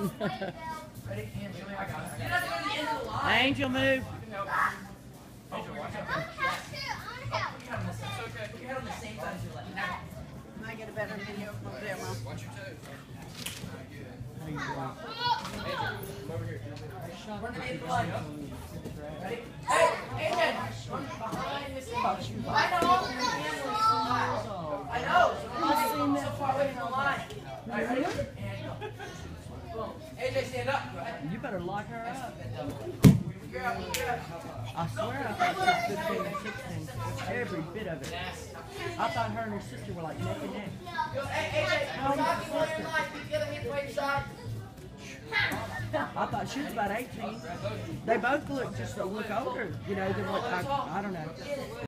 Ready? Angel, I got it. You have to go to the end of the line. Angel, move. Angel, watch out. Put your head on this side. Put your head on the same side as your left. Now. Can I get a better video from there, Mom? Watch your toes. How you doing? Angel, come over here. Run to the end of the line. Ready? Hey, AJ! Run behind this thing. I know. I know. So far away from the line. All right, ready? And boom. AJ, stand up. You better lock her up. You're up. You're up. I swear I thought she was 15, 16. Every bit of it. I thought her and her sister were like neck and neck. Hey, AJ, Rocky, one in line. Keep the other hand by your side. I thought she was about 18. They both look just a look older, you know, than what I don't know.